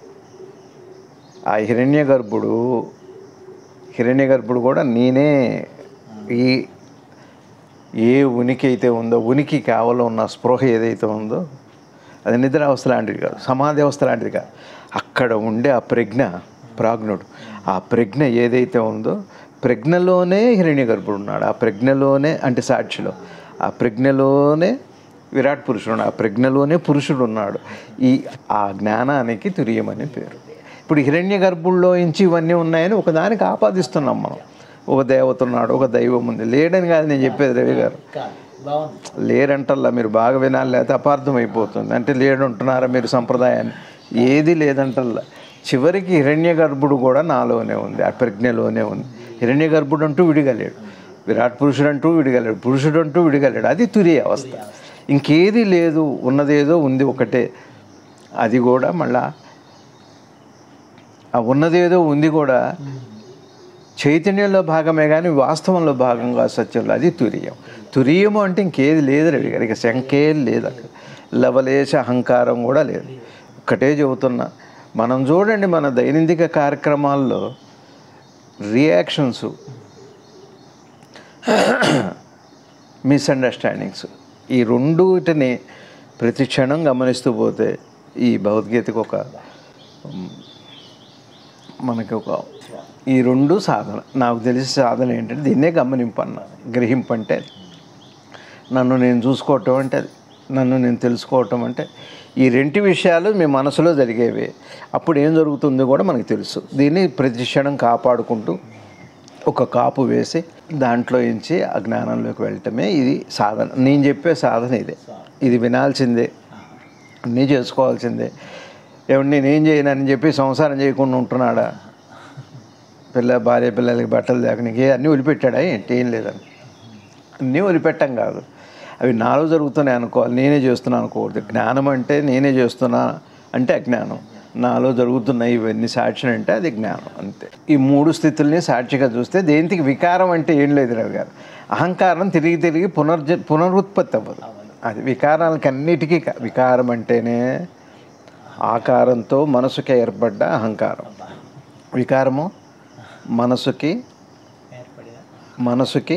ఆ హిరణ్య గర్భుడు, హిరణ్య గర్భుడు కూడా నేనే, ఈ ఏ ఉనికి అయితే ఉందో, ఉనికి కేవలం ఉన్న స్పృహ ఏదైతే ఉందో అది నిద్ర అవస్థ లాంటిది కాదు, సమాధి అవస్థ లాంటిది కాదు. అక్కడ ఉండే ఆ ప్రజ్ఞ, ప్రాజ్ఞుడు, ఆ ప్రజ్ఞ ఏదైతే ఉందో ప్రజ్ఞలోనే హిరణ్య గర్భుడు ఉన్నాడు. ఆ ప్రజ్ఞలోనే అంటే సాక్షిలో, ఆ ప్రజ్ఞలోనే విరాట్ పురుషుడు ఉన్నాడు, ఆ ప్రజ్ఞలోనే పురుషుడు ఉన్నాడు. ఈ ఆ జ్ఞానానికి తురియమని పేరు. ఇప్పుడు హిరణ్య గర్భుల్లో నుంచి ఇవన్నీ ఉన్నాయని ఒకదానికి ఆపాదిస్తున్నాం మనం. ఒక దేవత ఉన్నాడు, ఒక దైవం ఉంది. లేడని కాదు నేను చెప్పేది రవి గారు, లేరంటల్లా మీరు బాగా వినాలి, లేకపోతే అపార్థం అయిపోతుంది. అంటే లేడంటున్నారా మీరు సంప్రదాయాన్ని, ఏది లేదంటల్లా. చివరికి హిరణ్య గర్భుడు కూడా నాలోనే ఉంది, ఆ ప్రజ్ఞలోనే ఉంది. హిరణ్య గర్భుడు అంటూ విడిగలేడు, విరాట్ పురుషుడు అంటూ విడిగలేడు, పురుషుడు అంటూ విడిగలేడు. అది తురియ అవస్థ. ఇంకేది లేదు, ఉన్నదేదో ఉంది ఒకటే. అది కూడా మళ్ళా ఆ ఉన్నదేదో ఉంది కూడా చైతన్యంలో భాగమే కానీ వాస్తవంలో భాగంగా సత్యంలో, అది తురియం. తురియము అంటే ఇంకేది లేదు రవి గారు, ఇక శంకే లేదు, అక్కడ లవలేశ అహంకారం కూడా లేదు. ఒక్కటే చెబుతున్నా, మనం చూడండి మన దైనందిక కార్యక్రమాల్లో రియాక్షన్స్, మిస్అండర్స్టాండింగ్స్, ఈ రెండుటిని ప్రతి క్షణం గమనిస్తూ పోతే ఈ భగవద్గీతకు ఒక మనకి ఒక ఈ రెండు సాధన. నాకు తెలిసే సాధన ఏంటంటే దీన్నే గమనింపన్న, గ్రహింపంటే నన్ను నేను చూసుకోవటం అంటే అది, నన్ను నేను తెలుసుకోవటం అంటే ఈ రెండు విషయాలు మీ మనసులో జరిగేవి. అప్పుడు ఏం జరుగుతుందో కూడా మనకు తెలుసు. దీన్ని ప్రతి క్షణం కాపాడుకుంటూ ఒక కాపు వేసి దాంట్లో నుంచి ఆ జ్ఞానంలోకి వెళ్ళటమే ఇది సాధన. నేను చెప్పే సాధన ఇదే, ఇది వినాల్సిందే, అన్నీ చేసుకోవాల్సిందే. ఏమంటే నేనేం చేయనని చెప్పి సంసారం చేయకుండా ఉంటున్నాడా, పిల్ల భార్య పిల్లలకి బట్టలు దాకా నీకు ఏ అన్నీ వదిలిపెట్టాడా ఏంటి, ఏం లేదని. అన్నీ వదిలిపెట్టం కాదు, అవి నాలో జరుగుతున్నాయి అనుకోవాలి, నేనే చేస్తున్నాను అనుకోకూడదు. జ్ఞానం అంటే నేనే చేస్తున్నా అంటే అజ్ఞానం, నాలో జరుగుతున్నాయి ఇవన్నీ సాక్షి అంటే అది జ్ఞానం, అంతే. ఈ మూడు స్థితుల్ని సాక్షిగా చూస్తే దేనికి వికారం అంటే ఏం లేదు రవి గారు. అహంకారం తిరిగి తిరిగి పునర్జ పునరుత్పత్తి అవ్వదు. అది వికారాలకి అన్నిటికీ వికారం అంటేనే ఆకారంతో మనసుకి ఏర్పడ్డ అహంకారం. వికారము మనసుకి మనసుకి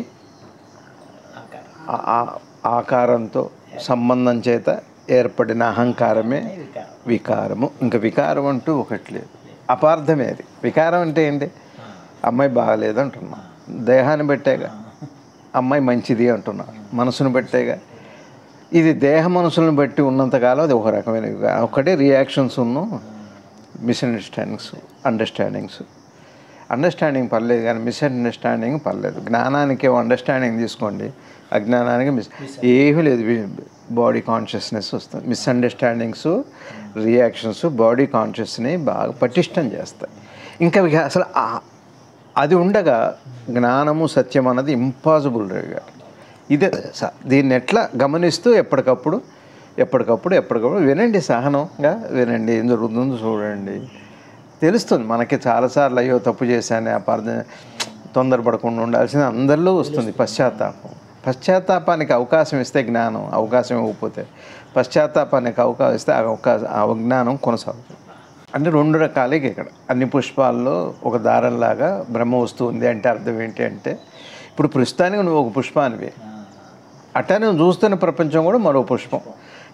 ఆకారంతో సంబంధం చేత ఏర్పడిన అహంకారమే వికారము. ఇంకా వికారం అంటూ ఒకటి లేదు, అపార్థమే అది. వికారం అంటే ఏంటి, అమ్మాయి బాగలేదు అంటున్నా, దేహాన్ని బట్టేగా. అమ్మాయి మంచిది అంటున్నా, మనసును బట్టేగా. ఇది దేహ మనసులను బట్టి ఉన్నంతకాలం అది ఒక రకమైన వికారం. ఒకటే రియాక్షన్స్ ఉన్ను మిస్అండర్స్టాండింగ్స్, అండర్స్టాండింగ్స్. అండర్స్టాండింగ్ పర్లేదు కానీ మిస్అండర్స్టాండింగ్ పర్లేదు. జ్ఞానానికి అండర్స్టాండింగ్ తీసుకోండి, అజ్ఞానానికి మిస్ ఏమీ లేదు. బాడీ కాన్షియస్నెస్ వస్తుంది. మిస్అండర్స్టాండింగ్స్, రియాక్షన్స్ బాడీ కాన్షియస్ని బాగా పటిష్టం చేస్తాయి. ఇంకా అసలు అది ఉండగా జ్ఞానము సత్యం అన్నది ఇంపాసిబుల్ రేగా. ఇదే దీన్ని ఎట్లా గమనిస్తూ ఎప్పటికప్పుడు ఎప్పటికప్పుడు ఎప్పటికప్పుడు వినండి, సహనంగా వినండి, ఏం జరుగుతుందో చూడండి, తెలుస్తుంది మనకి. చాలాసార్లు అయ్యో తప్పు చేశాను, అపార్థం, తొందరపడకుండా ఉండాల్సింది అందరిలో వస్తుంది పశ్చాత్తాపం. పశ్చాత్తాపానికి అవకాశం ఇస్తే జ్ఞానం, అవకాశం ఇవ్వకపోతే పశ్చాత్తాపానికి అవకాశం ఇస్తే ఆ అవకాశం ఆ అజ్ఞానం కొనసాగుతుంది. అంటే రెండు రకాలకి ఇక్కడ అన్ని పుష్పాల్లో ఒక దారంలాగా బ్రహ్మ వస్తుంది అంటే అర్థం ఏంటి అంటే, ఇప్పుడు ప్రస్తుతానికి నువ్వు ఒక పుష్పానివి, అట్టా నువ్వు చూస్తున్న ప్రపంచం కూడా మరో పుష్పం.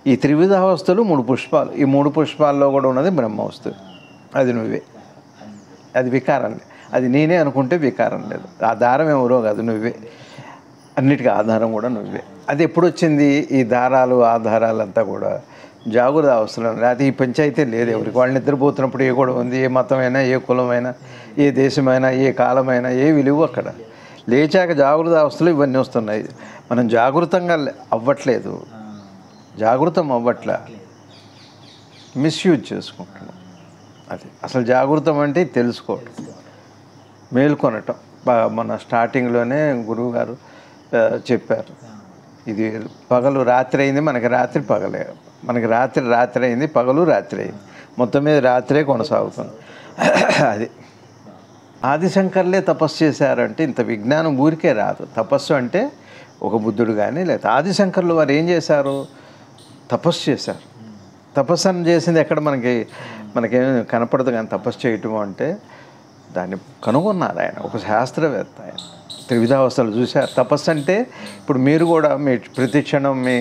ఈ త్రివిధావస్థలు మూడు పుష్పాలు, ఈ మూడు పుష్పాల్లో కూడా ఉన్నది బ్రహ్మవస్తు, అది నువ్వే. అది వికారం, అది నేనే అనుకుంటే వికారం లేదు. ఆ దారం ఎవరో కాదు, నువ్వే. అన్నిటికీ ఆధారం కూడా నువ్వే. అది ఎప్పుడు వచ్చింది? ఈ దారాలు ఆధారాలంతా కూడా జాగ్రత్త అవసరం. లేకపోతే ఈ పంచాయితీ లేదు ఎవరికి. వాళ్ళు నిద్రపోతున్నప్పుడు ఏ కూడా ఉంది, ఏ మతమైనా, ఏ కులమైనా, ఏ దేశమైనా, ఏ కాలమైనా, ఏ విలువ అక్కడ. లేచాక జాగ్రత్త అవస్థలు ఇవన్నీ వస్తున్నాయి. మనం జాగృతంగా అవ్వట్లేదు, జాగృతం అవ్వట్లే, మిస్యూజ్ చేసుకుంటున్నాం. అది అసలు జాగృతం అంటే తెలుసుకోవటం, మేల్కొనటం. మన స్టార్టింగ్లోనే గురువు గారు చెప్పారు, ఇది పగలు రాత్రి అయింది, మనకి రాత్రి పగలే, మనకి రాత్రి రాత్రి అయింది, పగలు రాత్రి అయింది, మొత్తం మీద రాత్రే కొనసాగుతుంది. అది ఆదిశంకర్లే తపస్సు చేశారంటే ఇంత విజ్ఞానం ఊరికే రాదు. తపస్సు అంటే ఒక బుద్ధుడు కానీ లేదా ఆదిశంకర్లు వారు ఏం చేశారు? తపస్సు చేశారు. తపస్సు చేసింది ఎక్కడ మనకి మనకేం కనపడదు, కానీ తపస్సు చేయటం అంటే దాన్ని కనుగొన్నారు ఆయన, ఒక శాస్త్రవేత్త ఆయన. త్రివిధావస్థలు చూశారు. తపస్సు అంటే ఇప్పుడు మీరు కూడా మీ ప్రతి క్షణం మీ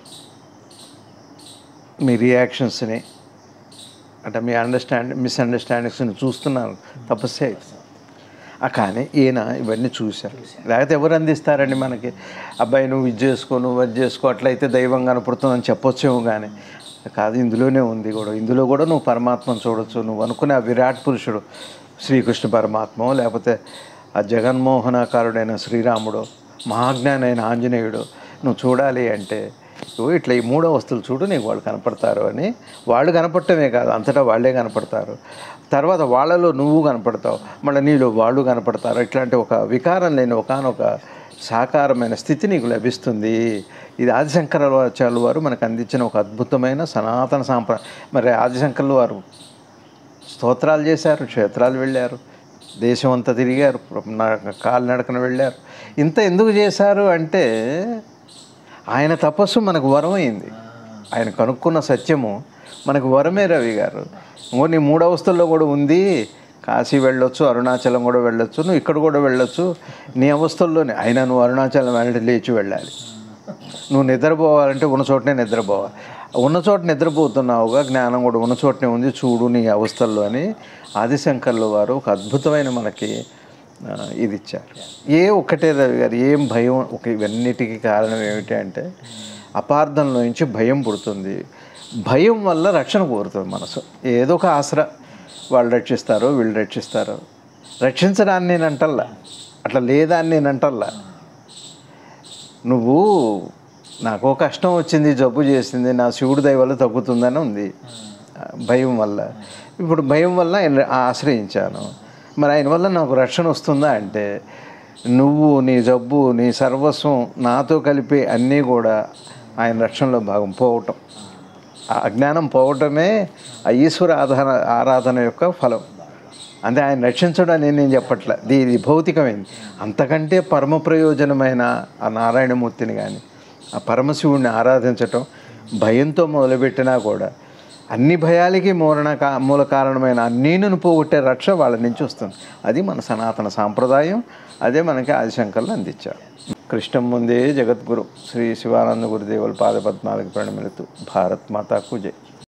మీ రియాక్షన్స్ని అంటే మీ అండర్స్టాండ్ మిస్అండర్స్టాండింగ్స్ని చూస్తున్నారు, తపస్సే. కానీ ఈయన ఇవన్నీ చూశారు. లేకపోతే ఎవరు అందిస్తారండి మనకి? అబ్బాయి నువ్వు ఇది చేసుకో, నువ్వు అది చేసుకో, అట్లయితే దైవం కనపడుతుందని చెప్పొచ్చేమో, కానీ కాదు, ఇందులోనే ఉంది కూడా. ఇందులో కూడా నువ్వు పరమాత్మను చూడొచ్చు. నువ్వు అనుకునే ఆ విరాట్ పురుషుడు శ్రీకృష్ణ పరమాత్మ, లేకపోతే ఆ జగన్మోహనాకారుడైన శ్రీరాముడు, మహాజ్ఞాని అయిన ఆంజనేయుడు నువ్వు చూడాలి అంటే ఇట్లా ఈ మూడో వస్తువులు చూడు, నీకు వాళ్ళు కనపడతారు అని. వాళ్ళు కనపడటమే కాదు, అంతటా వాళ్ళే కనపడతారు. తర్వాత వాళ్ళలో నువ్వు కనపడతావు, మళ్ళీ నీలో వాళ్ళు కనపడతారు. ఇట్లాంటి ఒక వికారం లేని ఒకానొక సాకారమైన స్థితి నీకు లభిస్తుంది. ఇది ఆదిశంకరాచార్యుల వారు మనకు అందించిన ఒక అద్భుతమైన సనాతన సాంప్రదాయం. మరి ఆదిశంకరులు వారు స్తోత్రాలు చేశారు, క్షేత్రాలు వెళ్ళారు, దేశం అంతా తిరిగారు, కాలినడకన వెళ్ళారు. ఇంత ఎందుకు చేశారు అంటే ఆయన తపస్సు మనకు వరం అయింది. ఆయన కనుక్కున్న సత్యము మనకు వరమే. రవి గారు ఇంకో నీ మూడవస్థల్లో కూడా ఉంది, కాశీ వెళ్ళొచ్చు, అరుణాచలం కూడా వెళ్ళొచ్చు, నువ్వు ఇక్కడ కూడా వెళ్ళొచ్చు. నీ అవస్థల్లోనే అయినా నువ్వు అరుణాచలం వెళ్ళి లేచి వెళ్ళాలి. నువ్వు నిద్రపోవాలంటే ఉన్న చోటనే నిద్రపోవాలి. ఉన్న చోట నిద్రపోతున్నావుగా, జ్ఞానం కూడా ఉన్న చోటనే ఉంది, చూడు నీ అవస్థల్లో అని ఆదిశంకర్ల వారు ఒక అద్భుతమైన మనకి ఇది ఇచ్చారు. ఏ ఒక్కటే రవి గారు, ఏం భయం ఒక ఇవన్నిటికీ కారణం ఏమిటి అంటే అపార్థంలో నుంచి భయం పుడుతుంది. భయం వల్ల రక్షణ కోరుతుంది మనసు. ఏదో ఒక ఆసరా, వాళ్ళు రక్షిస్తారో వీళ్ళు రక్షిస్తారో, రక్షించడాన్ని నేను అంటల్లా, అట్లా లేదా అని నేను అంటల్లా. నువ్వు నాకు కష్టం వచ్చింది, జబ్బు చేసింది, నా శివుడి దయ వల్ల తగ్గుతుందని ఉంది భయం వల్ల. ఇప్పుడు భయం వల్ల ఆయన ఆశ్రయించాను, మరి ఆయన వల్ల నాకు రక్షణ వస్తుందా అంటే నువ్వు నీ జబ్బు నీ సర్వస్వం నాతో కలిపి అన్నీ కూడా ఆయన రక్షణలో భాగం పోవటం, ఆ అజ్ఞానం పోవటమే ఆ ఈశ్వర ఆధార ఆరాధన యొక్క ఫలం. అంటే ఆయన రక్షించడం అని నేను చెప్పట్లే, ఇది భౌతికమైంది. అంతకంటే పరమ ప్రయోజనమైన ఆ నారాయణమూర్తిని కానీ ఆ పరమశివుడిని ఆరాధించటం భయంతో మొదలుపెట్టినా కూడా అన్ని భయాలకి మూలన కా మూల కారణమైన అన్నీను పోగొట్టే రక్ష వాళ్ళ నుంచి వస్తుంది. అది మన సనాతన సాంప్రదాయం, అదే మనకి ఆదిశంకర్లు అందించారు. కృష్ణం ముందే జగద్గురు శ్రీ శివానంద గురుదేవుల పాదపద్మాలకు ప్రణమిలుతూ భారత్ మాతాకు జై.